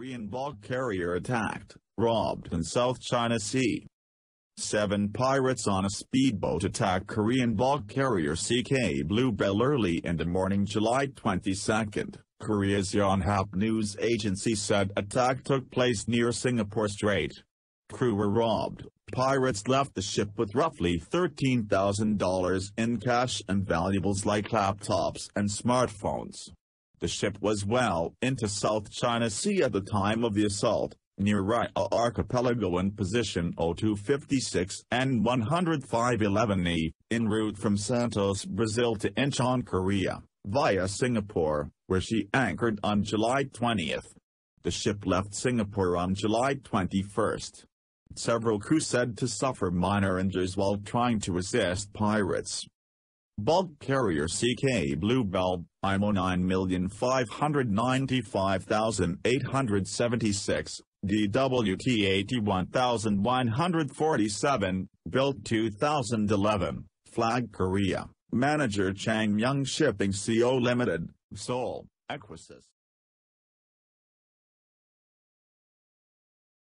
Korean bulk carrier attacked, robbed in South China Sea. 7 pirates on a speedboat attacked Korean bulk carrier CK Bluebell early in the morning July 22, Korea's Yonhap news agency said attack took place near Singapore Strait. Crew were robbed. Pirates left the ship with roughly $13,000 in cash and valuables like laptops and smartphones. The ship was well into South China Sea at the time of the assault, near Riau Archipelago in position 0256 and 10511E, en route from Santos, Brazil to Incheon, Korea, via Singapore, where she anchored on July 20. The ship left Singapore on July 21. Several crew said to suffer minor injuries while trying to assist pirates. Bulk carrier CK Bluebell, IMO 9,595,876, DWT 81147, built 2011, flag Korea, manager CHANG Shipping Co Limited, Seoul, EQUASIS.